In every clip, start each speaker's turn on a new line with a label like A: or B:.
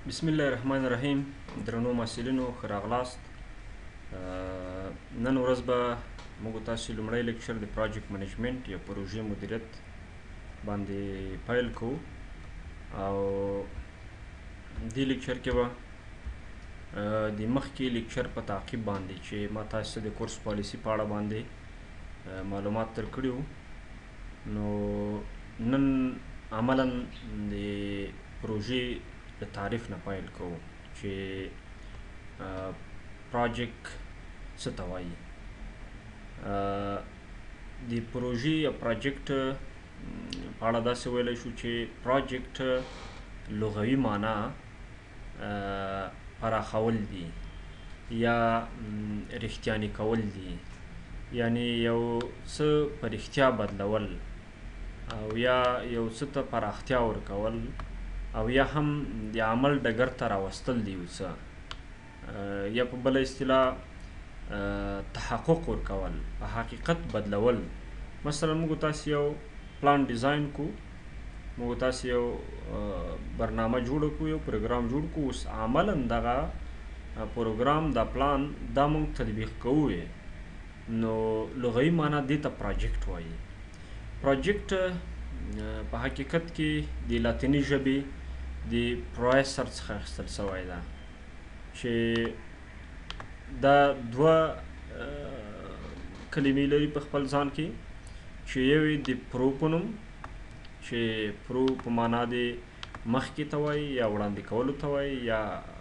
A: بسم الله الرحمن الرحیم. درنو محصلینو ښه راغلاست. نن ورځ به موږ تاسو لومړی لیکچر د پروجیکټ منیجمنت یا پروژې مدیریت باندې پیل کوو او دې لیکچر کې به د مخکې لیکچر په تعقیب باندې چې ما تاسو ته د کورس پالیسي په اړه باندې معلومات درکړي وو، نو نن عملاً د پروژې د تعریف نه پیل کوو چې پروجیکټ څه ته وایي. د پروژې یا پروجیکټ په اړه داسې ویلی شو چې پروجیکټ لغوي معنا پراخول دي یا رښتیاني کول دي، یعنی یو څه په رښتیا بدلول او یا یو څه ته پراختیا ورکول او یا هم د عمل ډګر ته راوستل دي، یو څه یا په بله اصطلاح تحقق ورکول، په حقیقت بدلول. مثلا موږ تاسو یو پلان ډیزاین کو، موږ تاسو یو برنامه جوړ کو، یو پروګرام جوړ کو، اوس عملا دغه پروګرام دا پلان دا موږ تطبیق کوو، نو لغوي معنا دې ته پروجیکټ وایي. پروجیکټ په حقیقت کې د لاتیني ژبې د پرویسر څخه اخیستل شوی ده، چې دا دوه کلمې لري په خپل ځان کې، چې یو یې د پرو په نوم، چې پرو په معنا د مخکې ته وایي یا وړاندې کولو ته وایي یا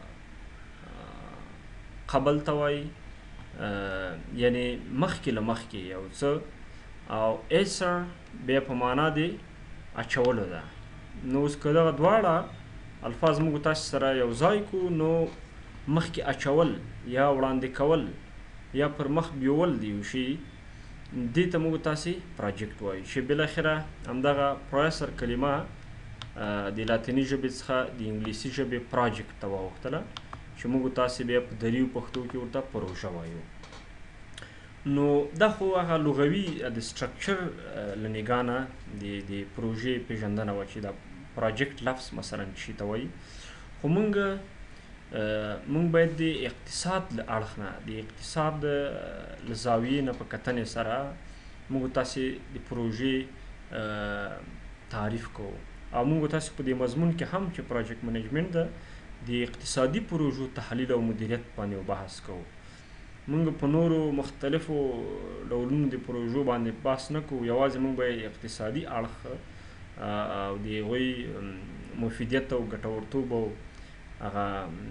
A: قبل ته وایي، یعنی مخکې له مخکې یو څه، او ایسر بیا په معنا د اچولو ده. نو اوس که دغه دواړه الفاظ موږ تاسو سره یو ځای کو، نو مخکې اچول یا وړاندې کول یا پر مخ بیول د یو شي، دې ته موږ تاسې پروجیکټ وایو، چې بالاخره همدغه پرویسر کلمه د لاتیني ژبې څخه د انګلیسي ژبې پروجیکټ ته واوښتله، چې موږ تاسې بیا په دریو پښتو کې ورته پروژه وایو. نو دا خو هغه لغوي د سټرکچر له نګاه نه د پروژې پېژندنه وه چې دا پروجیکټ لفظ مثلا شي ته وایي. خو موږ باید د اقتصاد له اړخ نه، د اقتصاد له زاویې نه په کتنې سره موږ تاسې د پروژې تعریف کوو، او موږ تاسې په دې مضمون کې هم چې پروجیکټ منیجمنت ده، د اقتصادي پروژو تحلیل او مدیریت باندې بحث کوو. موږ په نورو مختلفو ډولونو د پروژو باندې بحث نه کوو، یوازې موږ به اقتصادي اړخ او د هغوی مفیدیت او ګټورتوب او هغه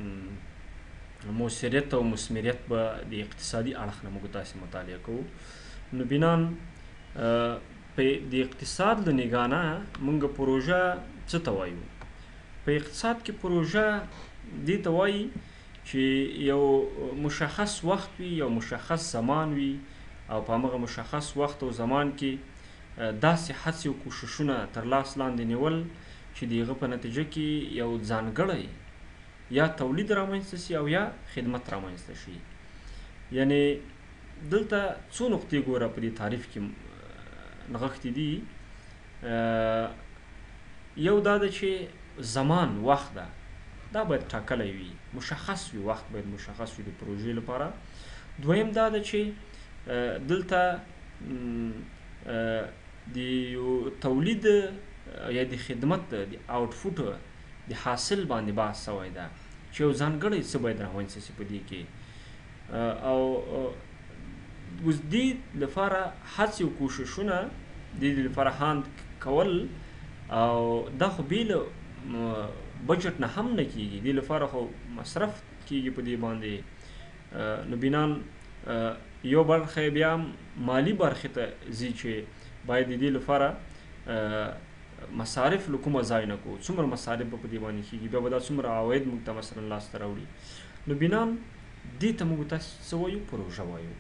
A: مؤثریت او مثمریت به د اقتصادي اړخ نه موږ تاسې مطالعه کوو. نو بنان د اقتصاد له نګاه نه موږ پروژه څه ته وایو؟ په اقتصاد کې پروژه دې ته وایي چې یو مشخص وخت وي، یو مشخص زمان وي، او په همغه مشخص وخت او زمان کې داسې هڅې او کوششونه تر لاس لاندې نیول چې د هغه په نتیجه کې یو ځانګړی یا تولید رامنځته شي او یا خدمت رامنځته شي. یعنی دلته څو نقطې ګوره په دې تعریف کې نغښتې دي. یو دا ده چې زمان، وخت ده، دا باید ټاکلی وي، مشخص وي، وخت باید مشخص وي د پروژې لپاره. دویم دا ده چې دلته د یو تولید یا د خدمت د آوټپوټ د حاصل باندې بحث شوی ده، چې یو ځانګړی څه باید رامنځته شي په دې کې، او اوس دې لپاره هڅې او کوششونه د دې لپاره هاند کول، او دا خو بې له بجټ نه هم نه کېږي، دې لپاره خو مصرف کېږي په دې باندې. نو بنان یو برخه بیا مالی برخې ته ځي چې باید د دې لپاره مصارف له کومه ځای نه کوو، څومره مصارف به په دې باندې کېږي، بیا به دا څومره عواید موږ ته مثلا لاسته راوړي. نو بنان دې ته موږ تاسو څه وایو؟ پروژه وایو،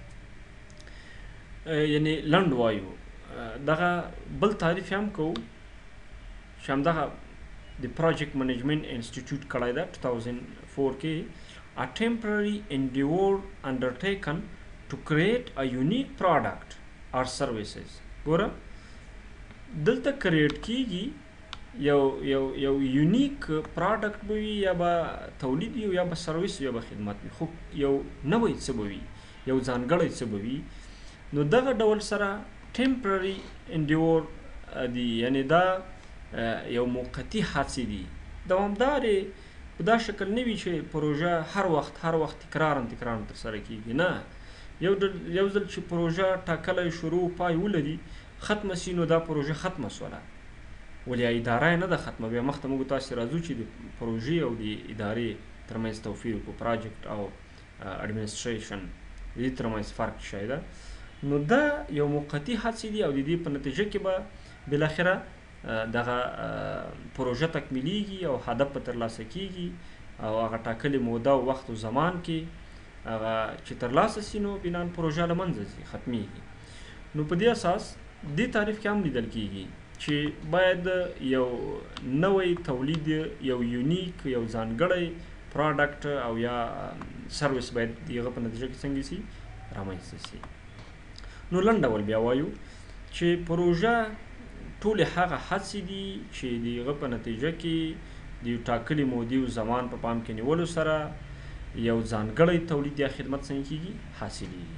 A: یعنی لنډ وایو. دغه بل تعریف هم کوو چې همدغه د پروجیکټ منیجمنت انسټیټیوټ کړی ده 2004 کې، a temporary endeavor undertaken to create a unique product or services. ګوره دلته کریټ کیږي یو یونیک پروډکټ به وي یا به تولید وي یا به سرویس یا به خدمت وي، خو یو نوی څه به وي، یو ځانګړی څه به وي. نو دغه ډول سره ټمپرري انډیور دي، یعنی دا یو موقتي هڅې دي، دوامدارې په دا شکل نه وي چې پروژه هر وخت تکرارا ترسره کیږي. نه، یو ځل چې پروژه ټاکلی شروع پای ولري ختمه سي نو دا پروژه ختمه سوله، ولې اداره نه ده ختمه. بیا مخته موږ تاسې راځو چې د پروژې او د ادارې ترمنځ توپیر وکړو، پروجیکټ او اډمنسټریشن د دې ترمنځ فرق شی ده. نو دا یو موقتي هڅې دي او د دې په نتیجه کې به بالاخره دغه پروژه تکمیلیږي او هدف به ترلاسه کیږي او هغه ټاکلې موده او وخت او زمان کې هغه چې ترلاسه سي نو بنان پروژه له منځه ځي، ختمیږي. نو په دې اساس دې تعریف کې هم لیدل کیږي چې باید یو نوی تولید، یو یونیک، یو ځانګړی پروډکټ او یا سرویس باید دغه په نتیجه کې څنګه سي رامنځته سي. نو لنډ ډول بیا وایو چې پروژه ټولې هغه هڅې دي چې دغه په نتیجه کې د یو ټاکلې مودې او زمان په پام کې نیولو سره یو ځانګړی تولید یا خدمت څنګه کیږي حاصلېږي.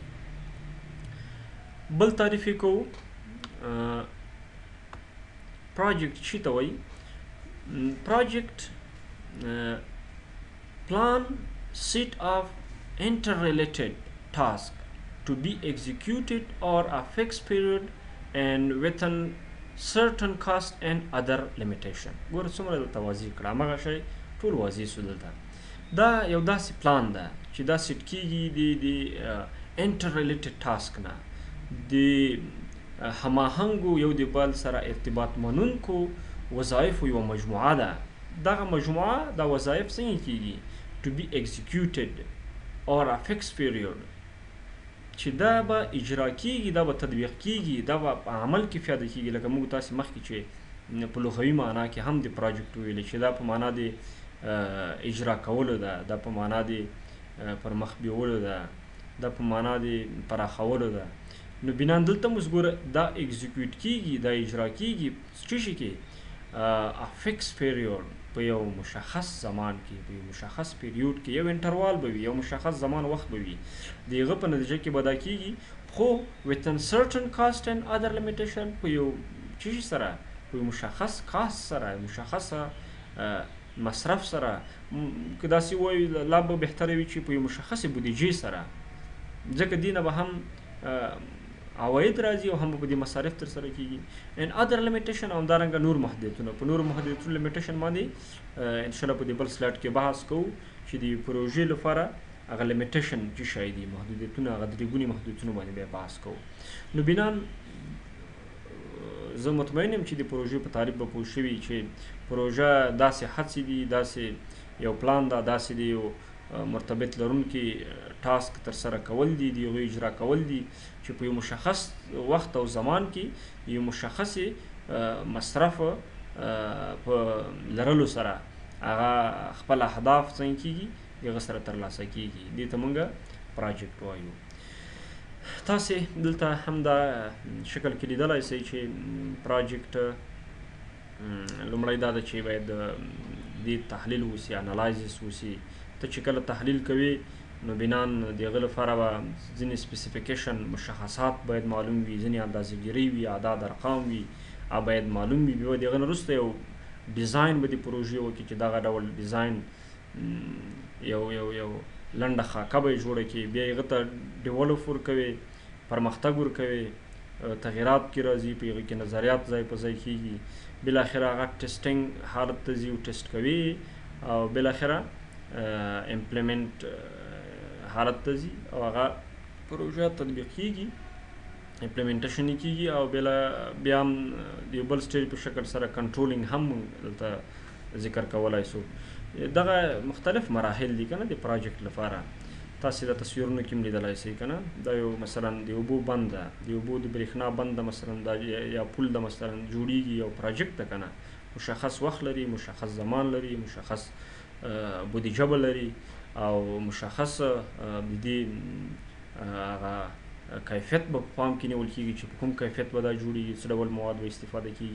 A: بل تعریف یې کوو project چی ته وایي؟ project plan set of interrelated tasks to be executed or a fixed period and within certain cost and other limitation. ګوره څومره دلته واضح کړه، همغه شی ټول واضح سو دلته. دا یو داسې پلان ده چې دا سیټ کیږي د انټرریلیټډ ټاسک نه، د هماهنګو یو د بل سره ارتباط منونکو وظایفو یوه مجموعه ده. دغه مجموعه دا وظایف څنګه کیږي؟ to be executed or a fixed period، چې دا به اجرا کیږي، دا به تطبیق کیږي، دا به په عمل کې پیاده کیږي. لکه موږ تاسې مخکې چې په لغوي معنا کې هم د پروجیکټ ویلې چې دا په معنا د اجرا کولو ده، دا په معنا د پر مخ بیولو ده، دا په معنا د پراخولو ده. نو بنان دلته موږ ګوره دا اکزیکیوټ کیږي، دا اجرا کیږي څه شي کې؟ ا فکس پیریود، په یو مشخص زمان کې، په یو مشخص پیریود کې، یو انټروال به وي، یو مشخص زمان وخت به وي. دغه په نتیجه کې به دا کیږي، خو within certain cost and other limitation، په یو چی سره، په یو مشخص کاست سره، مشخصه مصرف سره، که داسې وایي لا به بهتره وي چې په یو مشخصې بودیجې سره، ځکه دینه به هم عواید راځي او هم په دې مصارف ترسره کیږي. ان ادر لیمیټیشن او همدارنګه نور محدودیتونه، په نورو محدودیتونو لیمیټیشن باندې انشاءالله په دې بل سلایډ کې بحث کوو چې د پروژې لپاره هغه لیمیټیشن چې شی دي، محدودیتونه، هغه درې ګونې محدودیتونه باندې بیا بحث کوو. نو بنان زه مطمئن یم چې د پروژې په تعریف به پوه شوي چې پروژه داسې هڅې دي، داسې یو پلان ده، داسې د یو مرتبط لرونکي ټاسک ترسره کول دي، د هغوی اجرا کول دي چې په یو مشخص وخت او زمان کې یو مشخصې مصرف په لرلو سره هغه خپل اهداف څنګه کیږي، هغه سره ترلاسه کیږي. دې ته موږ پروجیکټ وایو. تاسې دلته هم دا شکل کې لیدلی شئ چې پروجیکټ لومړی دا ده چې باید دې تحلیل وسي، انالایزس وسي. ته چې کله تحلیل کوي نو بنان د هغه لپاره به ځینې سپیسیفیکیشن، مشخصات باید معلوم وي، ځینې اندازهګیرۍ وي، اعداد ارقام وي، باید معلوم وي. بیا د هغه نه وروسته یو ډیزاین به د پروژې وکړي چې دغه ډول ډیزاین یو لنډه خاکه به یې جوړه کړي، بیا هغه ته ډیولپ ورکوي، پرمختګ ورکوي، تغییرات کې راځي، په هغه کې نظریات ځای په ځای کیږي، بالاخره هغه ټیسټینګ حالت ته ځي او ټیسټ کوي او بالاخره امپلیمنټ حالت ته ځي او هغه پروژه تطبیق کیږي، امپلیمنټیشن یې کیږي او بیا هم د یو بل سټیج په شکل سره کنټرولینګ هم دلته ذکر کولی شو. دغه مختلف مراحل دي که نه د پروجیکټ لپاره. تاسې د تصویرونو کې هم لیدلی شئ که نه، دا یو مثلا د اوبو بند ده، د اوبو د برېښنا بند ده مثلا، دا یا پول ده مثلا جوړیږي، یو پروجیکټ ده که نه، مشخص وخت لري، مشخص زمان لري، مشخص بودیجه به لري او مشخص د دې هغه کیفیت به په پام کې نیول کیږي چې په کوم کیفیت به دا جوړیږي، څه ډول مواد به استفاده کیږي.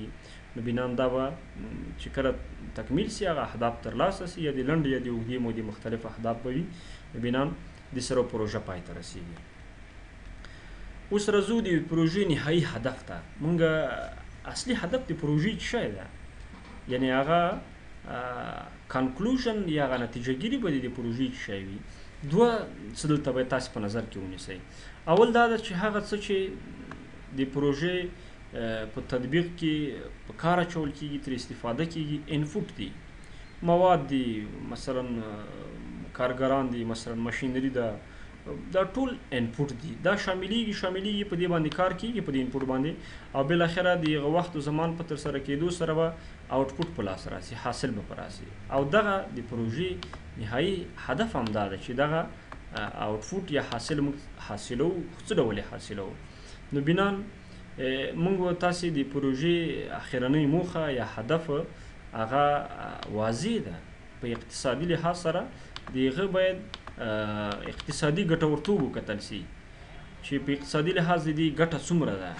A: نو بنان دا به چې کله تکمیل سي هغه اهداف ترلاسه سي یا د لنډ یا د اوږدې مودې مختلف اهداف به وي نو بنان د سره پروژه پای ته رسیږي. اوس راځو د پروژې نهایي هدف ته. مونږ اصلي هدف د پروژې څه شی ده، یعنی هغه کنکلوژن یا هغه نتیجه ګیري به د پروژې څه شی وي. دوه څه دلته باید تاسو په نظر کې ونیسئ. اول دا ده چې هغه څه چې د پروژې په تطبیق کې په کار اچول کېږي، ترې استفاده کېږي، انفوټ دي، مواد دي، مثلا کارګران دي، مثلا ماشینري ده، دا ټول انپوټ دي. دا شاملیږي په دې باندې کار کېږي، په دې انپوټ باندې، او بالاخره د هغه وخت او زمان په ترسره کېدو سره به آوټپوټ په لاس راسي، حاصل به په راسي. او دغه د پروژې نهایي هدف هم دا ده چې دغه آوټپوټ یا حاصل موږ حاصلو. څه ډول یې حاصلو؟ نو بنان موږ تاسې د پروژې اخرنۍ موخه یا هدف هغه واضح ده. په اقتصادي لحاظ سره د هغه باید اقتصادي ګټورتوب وکتل سي چې په اقتصادي لحاظ د دې ګټه څومره ده.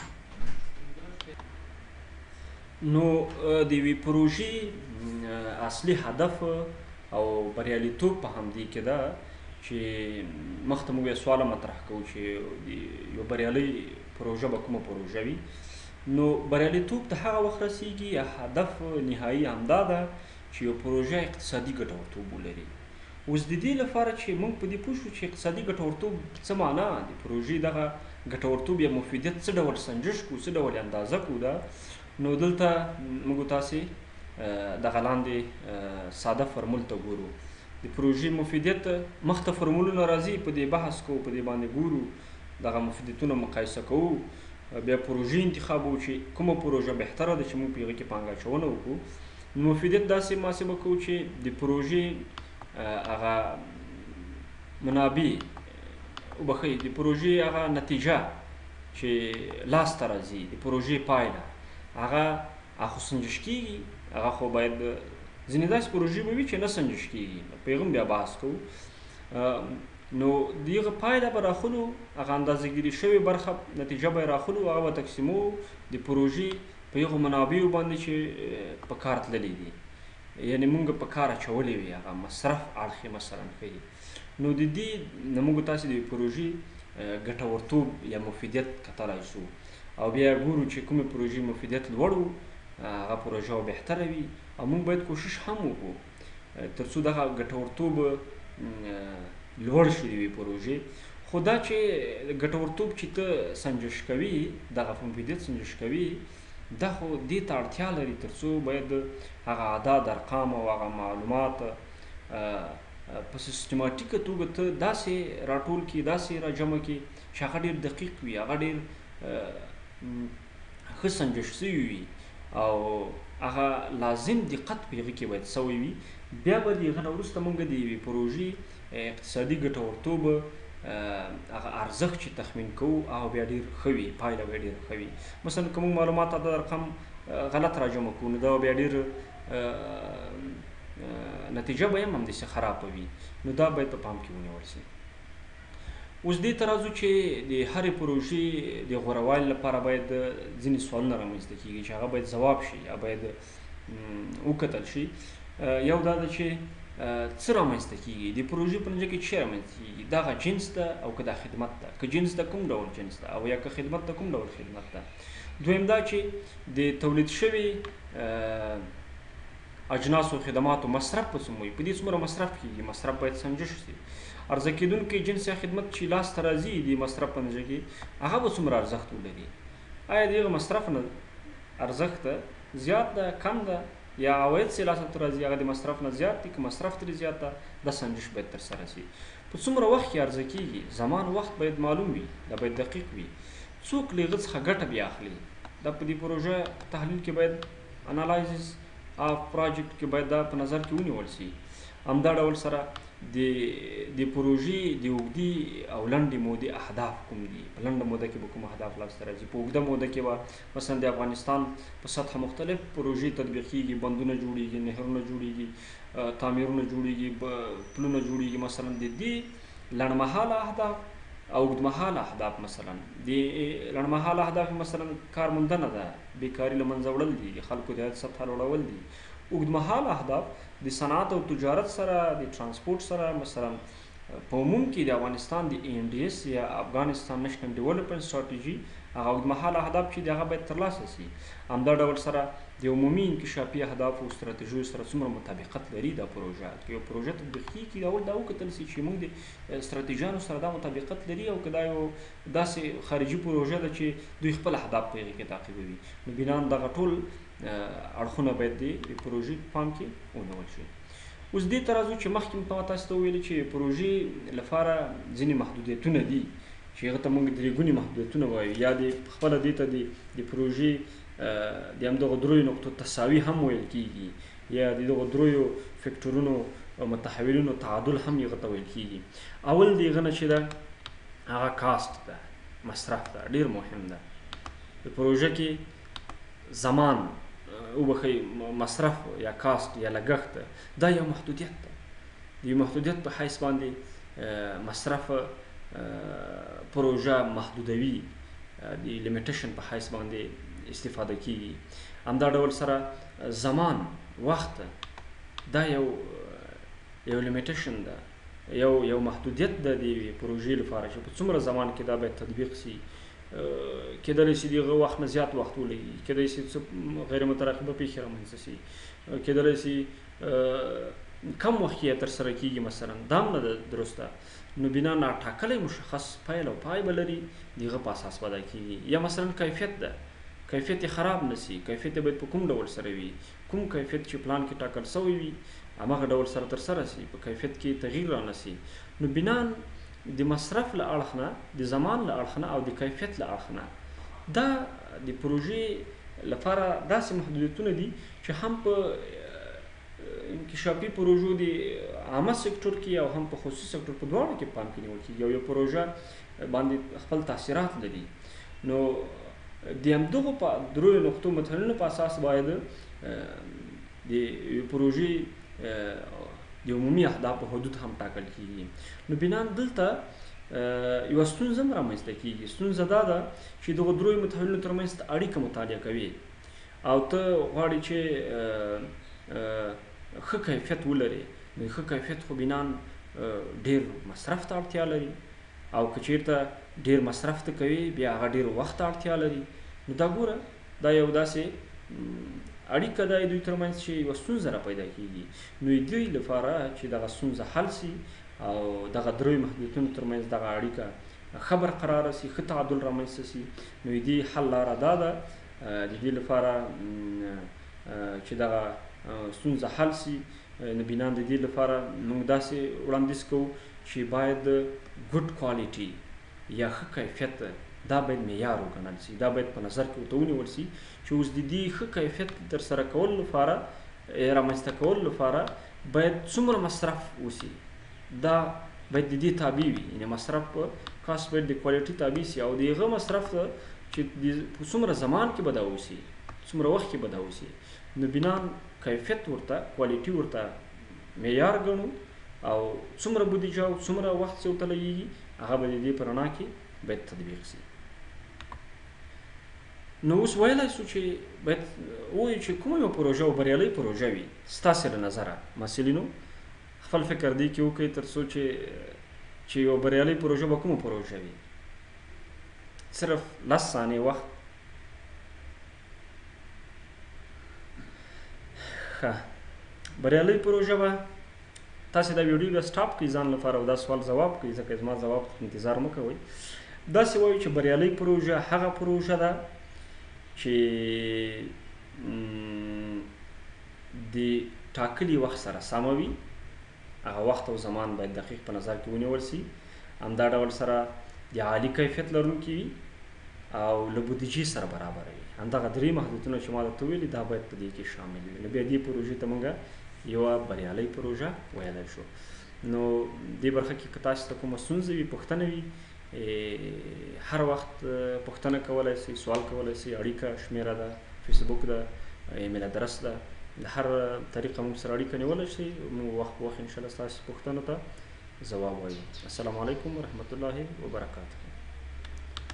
A: نو د یوې پروژې اصلي هدف او بریالیتوب په همدې کې ده چې مخته موږ یې سوال مطرح کوو چې یو بریالۍ پروژه به کومه پروژه وي. نو بریالیتوب ته هغه وخت رسیږي یا هدف نهایي همدا ده چې یو پروژه اقتصادي ګټورتوب ولري. اوس د دې لپاره چې موږ په دې پوه شو چې اقتصادي ګټورتوب څه معنا، د پروژې دغه ګټورتوب یا مفیدیت څه ډول سنجش کړو، څه ډول اندازه کړو ده. نو دلته موږ تاسې دغه لاندې ساده فرمول ته ګورو. د پروژې مفیدیت مخته فرمولونه راځي، په دې بحث کوو، په دې باندې ګورو، دغه مفیدیتونه مقایسه کوو، بیا پروژې انتخابو چې کومه پروژه بهتره ده چې موږ په هغه کې پانګه اچونه وکړو. مفیدیت داسې محاسبه کوو چې د پروژې هغه منابع وبخښئ، د پروژې هغه نتیجه چې لاسته راځي، د پروژې پایله هغه خو سنجش کېږي. هغه خو باید ځینې داسې پروژې به وي چې نه سنجش کېږي، په هغه بیا بحث کوو. نو د هغه پایله به راخلو، هغه اندازهګیري شوې برخه نتیجه به یې راخلو، هغه به تقسیموو د پروژې په هغو منابعو باندې چې په کار تللي دي، یعنې موږ په کار اچولې وي، هغه مصرف اړخ یې مثلا ښیي. نو د دې نه موږ تاسې د پروژې ګټورتوب یا مفیدیت کتلی شو، او بیا ګورو چې کومې پروژې مفیدیت لوړ و هغه پروژه به بهتره وي. او موږ باید کوشش هم وکړو تر څو دغه ګټورتوب لوړ شي د یوې پروژې. خو دا چې ګټورتوب چې ته سنجش کوي، دغه مفیدیت سنجش کوي، دا خو دې ته اړتیا لري تر څو باید هغه اعداد، ارقام او هغه معلومات په سیستماتیکه توګه ته داسې راټول کړي، داسې راجمع کړي چې هغه ډېر دقیق وي، هغه ډېر ښه سنجش شوي وي، او هغه لازم دقت په هغه کې باید سوی وي. بیا به د هغه نه وروسته موږ د یوې پروژې اقتصادي ګټورتوب هغه ارزښت چې تخمین کوو هغه بیا ډېر ښه وي، پایله به یې ډېره ښه وي. مثلا که موږ معلومات د رقم غلط راجمع کوو، نو دا بیا ډېر نتیجه به یې هم همداسې خرابه وي. نو دا باید په پام کې ونیول شي. اوس دې ته راځو چې د هرې پروژې د غوره والي لپاره باید ځینې سوالونه رامنځته کېږي چې هغه باید ځواب شي یا باید وکتل شي. یو دا ده چې څه رامنځته کېږي، د پروژې په نتیجه کې څه رامنځته کېږي، دغه جنس ده او که دا خدمت ده، که جنس ده کوم ډول جنس ده، او یا که خدمت ده کوم ډول خدمت ده. دویم دا چې د تولید شوي اجناسو او خدماتو مصرف په څومره وي، په دې څومره مصرف کېږي، مصرف باید سنجش شي. عرضه کېدونکی جنس یا خدمت چې لاسته راځي د مصرف په نتیجه کې هغه به څومره ارزښت ولري، آیا د هغه مصرف نه ارزښت زیات ده، کم ده، یا عواید چې لاسته راځي هغه د مصرف نه زیات دي، که مصرف ترې زیات ده، دا سنجش باید ترسره شي. په څومره وخت کې عرضه کېږي، زمان وخت باید معلوم وي، دا باید دقیق وي. څوک له هغه څخه ګټه بیا اخلي، دا په دې پروژه تحلیل کې باید انالایزز اف پروجیکټ کې باید دا په نظر کې ونیول شي. همدا ډول سره د پروژې د اوږدې او لنډې مودې اهداف کوم دي، په لنډه موده کې به کوم اهداف لاسته راځي، په اوږده موده کې به مثلا د افغانستان په سطحه مختلف پروژې تطبیق کېږي، بندونه جوړېږي، نهرونه جوړېږي، تعمیرونه جوړېږي، پلونه جوړېږي. مثلا د دې لنډمهاله اهداف او اوږدمهاله اهداف مثلا د لنډمهاله اهداف مثلا کار موندنه ده، بیکاري له منځه وړل دي، د خلکو د عاید سطحه لوړول دي. اوږدمهاله اهداف د صنعت او تجارت سره، د ترانسپورټ سره، مثلا په عموم کې د افغانستان د ANDS یا افغانستان نېشنل ډیولپمنټ سټراټیجي هغه اوږدمهاله اهداف چې د هغه باید ترلاسه شي. همدا ډول سره د عمومي انکشافي اهدافو او ستراتیژیو سره څومره مطابقت لري دا پروژه. که یو پروژه تطبیق کېږي اول دا وکتل شي چې موږ د ستراتیژیانو سره دا مطابقت لري او که دا یو داسې خارجي پروژه ده چې دوی خپل اهداف په هغې کې تعقیبوي، نو بنان دغه ټول اړخونه باید د پروژې په پام کې ونیول شي. اوس دې ته راځو چې مخکې مې تاسو ته وویلې چې پروژې لپاره ځینې محدودیتونه دي چې هغه ته موږ درې ګونې محدودیتونه وایو، یا د خپله دې ته د پروژې د همدغو دریو نقطو تساوي هم ویل کېږي، یا د دغو دریو فکټورونو او متحولینو تعادل هم هغه ته ویل کېږي. اول د هغه نه چې ده هغه کاست ده، مصرف ده، ډېر مهم ده. د پروژه کې زمان وبخښئ مصرف یا کاست یا لګښت دا یو محدودیت ده. د یو محدودیت په حیث باندې مصرف پروژه محدودوي، د لیمیټیشن په حیث باندې استفاده کیږي. همدا ډول سره زمان، وخت دا یو لیمیټیشن ده، یو محدودیت ده د پروژې لپاره چې په څومره زمان کې دا باید تطبیق شي. کېدلی شي د هغه وخت نه زیات وخت ولګي، کېدلی شي څه غیر مترقبه پیښې رامنځته شي، کېدلی شي کم وخت یې ترسره کېږي مثلا، دا هم نه ده درسته. نو بنا ناټاکلی مشخص پیل او پای به لري، د هغه په اساس وضع کېږي. یا مثلا کیفیت ده، کیفیت یې خراب نه شي، کیفیت یې باید په کوم ډول سره وي، کوم کیفیت چې پلان کې ټاکل شوی وي هماغه ډول سره ترسره شي، په کیفیت کې تغییر رانه شي. نو بنا د مصرف له اړخ نه، د زمان له اړخ نه او د کیفیت له اړخ نه دا د پروژې لپاره داسې محدودیتونه دي چې هم په انکشافي پروژو د عامه سکتور کې او هم په خصوصي سکتور په دواړو کې پام کې نیول کېږي. یو پروژه باندې خپل تاثیرات لري. نو د همدغو په دریو نقطو متحولینو په اساس باید د پروژې د عمومي اهدافو حدود هم ټاکل کېږي. نو بنا دلته یوه ستونزه هم رامنځته کېږي. ستونزه دا ده چې دغو دریو متحولینو ترمنځ ته اړیکه مطالعه کوي او ته غواړې چې ښه کیفیت ولري. نو ښه کیفیت خو بنا ډېر مصرف ته اړتیا لري، او که چېرته ډېر مصرف ته کوي بیا هغه ډېر وخت ته اړتیا لري. نو دا ګوره دا یو داسې اړیکه ده دوی ترمنځ چې یوه ستونزه را پیدا کېږي. نو دوی لپاره چې دغه ستونزه حل شي او دغه دریو محدودیتونو ترمنځ دغه اړیکه ښه برقراره شي، ښه تعادل رامنځته شي، نو د دې حل لاره دا ده د دې لپاره چې دغه ستونزه حل شي. نو بنا د دې لپاره موږ داسې وړاندیز کوو چې باید ګډ کوالټي یا ښه کیفیت دا باید معیار وګڼل شي، دا باید په نظر کې ورته ونیول شي چې اوس د دې ښه کیفیت ترسره کولو لپاره، رامنځته کولو لپاره باید څومره مصرف وشي، دا باید د دې تابع وي. یعنې مصرف په کاست باید د کوالټي تابع شي او د هغه مصرف ته چې په څومره زمان کې به دا وشي، څومره وخت کې به دا وشي. نو بنا کیفیت ورته، کوالټي ورته معیار ګڼو او څومره بودیجه او څومره وخت چې ورته لګېږي هغه به د دې په رڼا کې باید تطبیق شي. نو اوس ویلی شو چې باید ووایو چې کومه یوه پروژه او بریالۍ پروژه وي ستاسې له نظره. محصلینو خپل فکر دې کې وکړئ تر څو چې یوه بریالۍ پروژه به کومه پروژه وي. صرف 10 ثانیې وخت. ښه، بریالۍ پروژه به تاسې دا ویډیو بیا سټاپ کړئ ځان لپاره او دا سوال ځواب کړئ، ځکه زما ځواب انتظار مه کوئ. داسې وایو چې بریالۍ پروژه هغه پروژه ده چې د ټاکلي وخت سره سمه وي، هغه وخت او زمان باید دقیق په نظر کې ونیول شي، همدا ډول سره د عالي کیفیت لرونکي وي او له بودیجې سره برابر وي. همدغه درې محدودیتونه چې ما درته ویلي دا باید په دې کې شامل وي. نو بیا دې پروژې ته موږ یوه بریالۍ پروژه ویلی شو. نو دې برخه کې که تاسو ته کومه ستونزه وي، پوښتنه وي، هر وخت پوښتنه کولی شئ، سوال کولی شئ. اړیکه شمیره ده، فیسبوک ده، ایمیل ادرس ده، د هر طریقه موږ سره اړیکه نیولی شئ. موږ وخت په وخت انشاءالله ستاسو پوښتنو ته ځواب وایو. السلام علیکم ورحمت الله وبرکاته.